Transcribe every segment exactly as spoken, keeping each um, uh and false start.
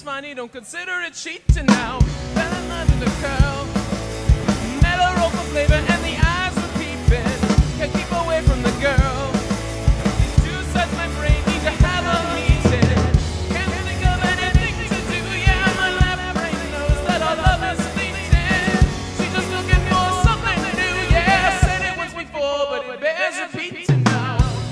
it's fine, you don't consider it cheating now. Fell in love with a girl, met her roll for flavor and the eyes were peeping. Can't keep away from the girl. These two sides of my brain need to have a meeting. Can't think of anything to do, yeah, my left brain knows that our love is fleeting. She's just looking for something new, yeah, I said it once before, but it bears repeating now.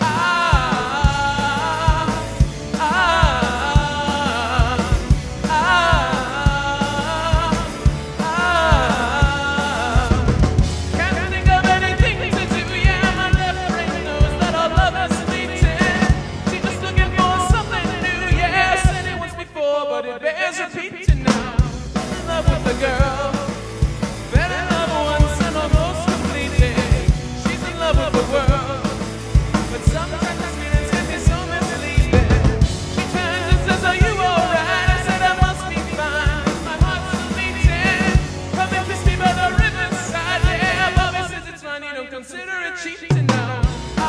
Repeating now. In love with the girl, fell in love once and almost completely. She's in love with the world, but sometimes the feelings can be so misleading. She turns and says, "Are you alright?" I said, "I must be fine. My heart's still beating. Come and kiss me by the riverside." Yeah, Bobby says it's fine. You don't consider it cheating now.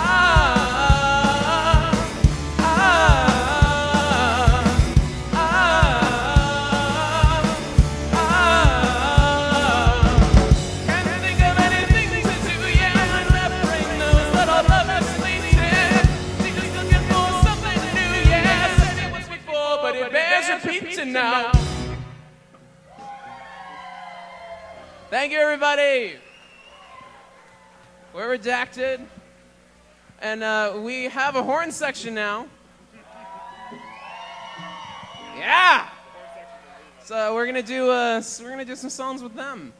Ah, ah. Now. Thank you, everybody. We're redacted, and uh, we have a horn section now. Yeah. So we're gonna do uh, we're gonna do some songs with them.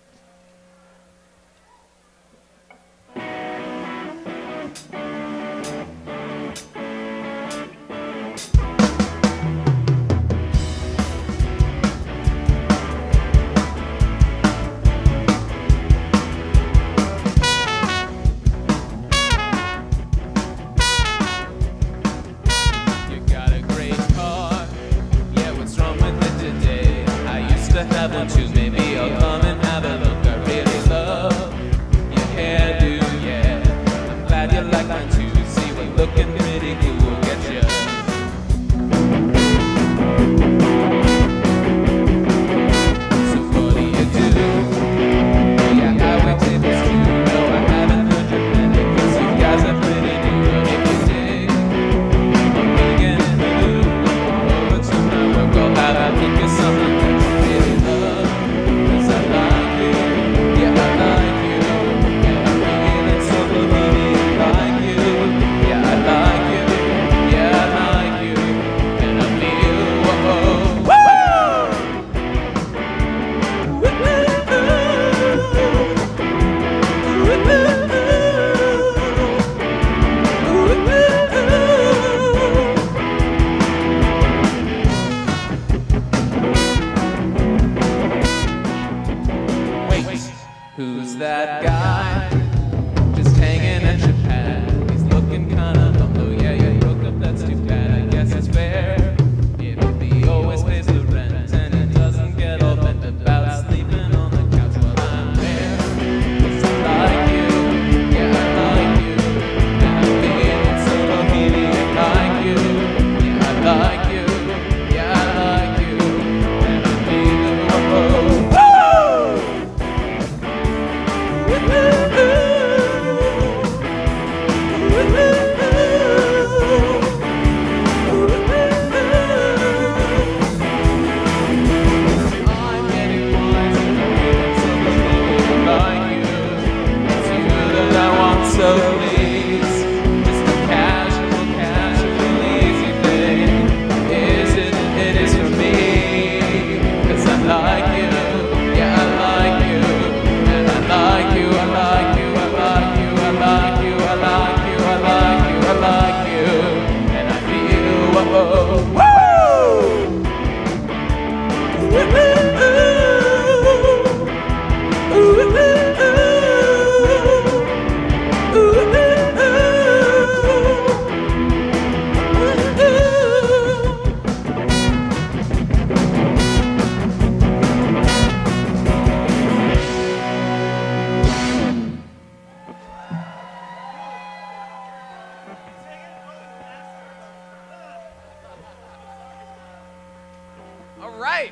Have one too, maybe I'll come and have a look. I really love your hairdo, yeah. I'm glad you like mine too. See, we're looking pretty cool. We'll get you. So what do you do? Yeah, highway tables too. No, I haven't heard your panic, 'cause you guys are pretty new. But if you dig, I'm vegan and blue. Over to my work, I'll have a peek at something. Who's that guy just hanging at your pad? He's looking kinda humble. Yeah, you broke up, that's too bad. I guess it's fair if he always pays the rent and he doesn't get all bent about sleeping on the couch while I'm there. 'Cause I like you, yeah, I like you, and I'm feeling so bohemian like you. Yeah, I like you, yeah, I like you, and I'm feeling whoa. So please, just a casual, casual, easy thing. Is it? It is for me. 'Cause I like you, yeah, I like you, and I like you, I like you, I like you, I like you, I like you, I like you, I like you, and I feel whoa, whoa. right.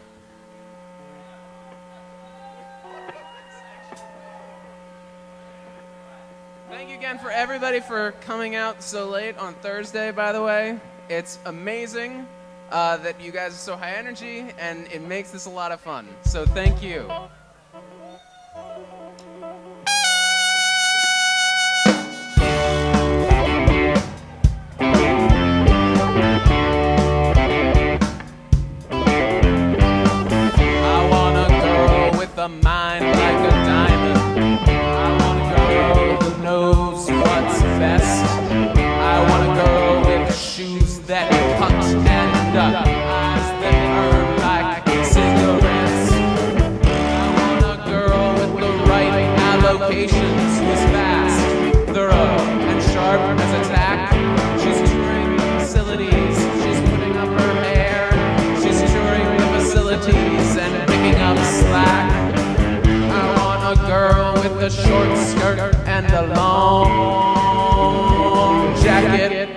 Thank you again for everybody for coming out so late on Thursday, by the way. It's amazing uh, that you guys are so high energy, and it makes this a lot of fun. So thank you. A mind like a diamond. I want a girl who knows what's best. I want a girl with shoes that cut and uh, eyes that burn like cigarettes. I want a girl with the right allocations, who's fast, thorough, and sharp as a tack. She's touring the facilities, she's putting up her hair. She's touring the facilities and picking up slack. A girl with a short skirt and a long jacket.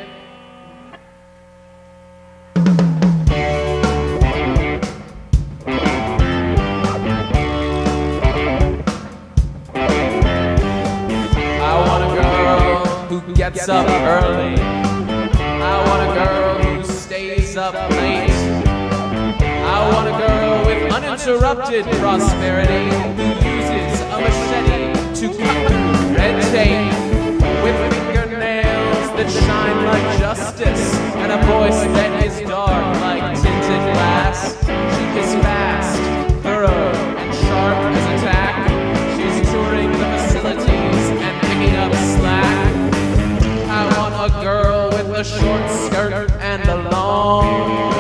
I want a girl who gets up early. I want a girl who stays up late. I want a girl with uninterrupted prosperity, who uses a machete to cut through red tape, with fingernails that shine like justice, and a voice that is dark like tinted glass. She is fast, thorough, and sharp as a tack. She's touring the facilities and picking up slack. I want a girl with a short skirt and a long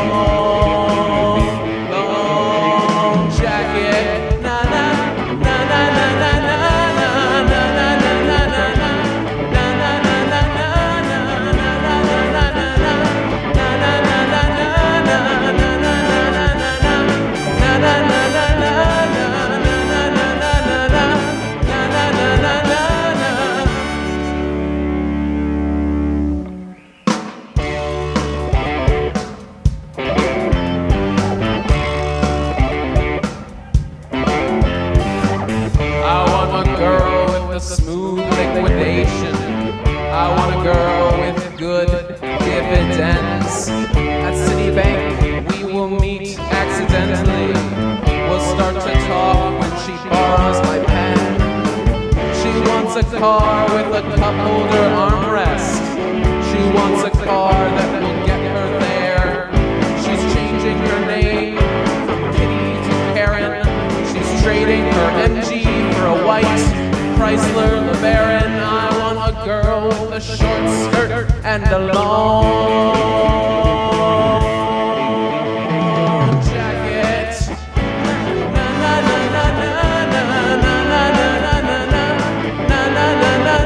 smooth liquidation. I want a girl with good dividends. At Citibank, we will meet accidentally. We'll start to talk when she borrows my pen. She wants a car with a cup holder armrest. She wants a car that will get her there. She's changing her name from Kitty to Karen. She's trading her M G for a white Chrysler LeBaron. I want a girl with a short skirt and a long jacket. Na na na na na na na na na na na na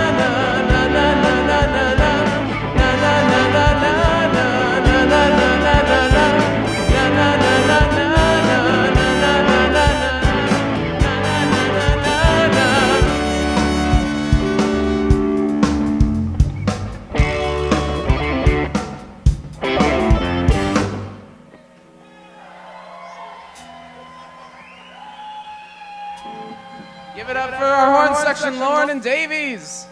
Give it up for our horn section, Lauren and Davies.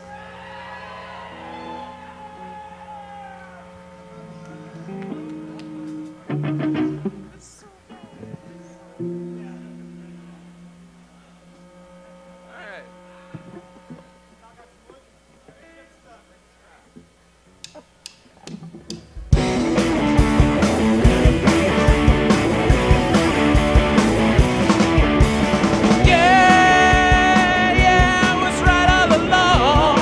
Yeah, yeah, I was right all along.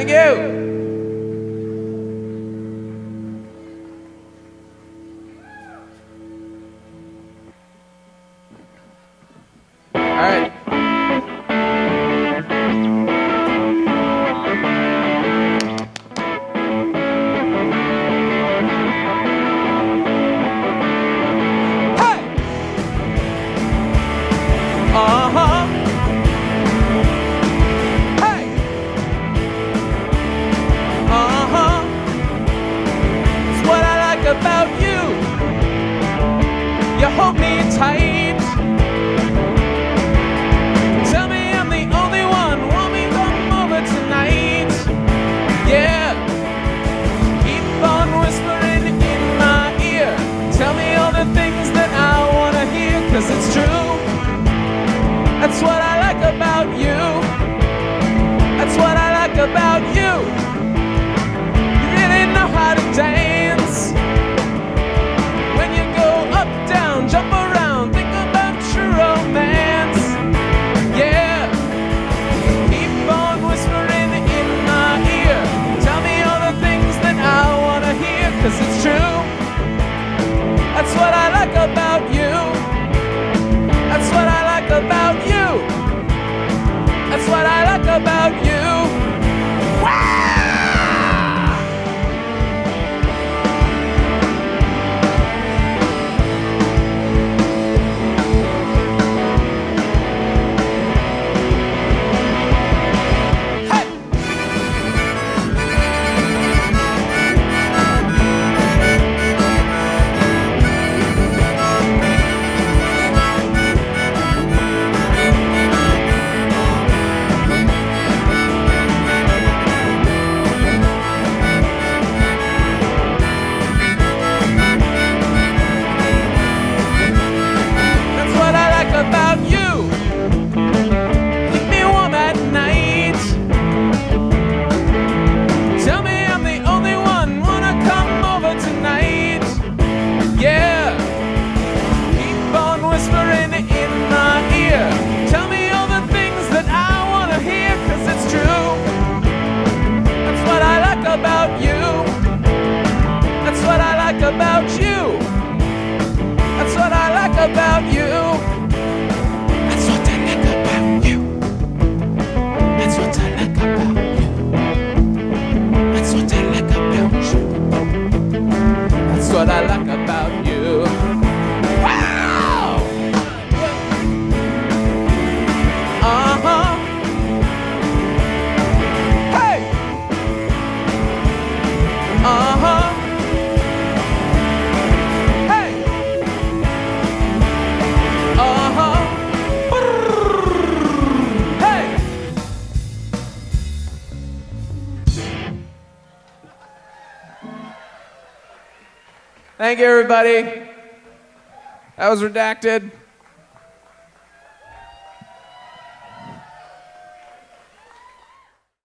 Thank you. Thank you, everybody. That was Redacted.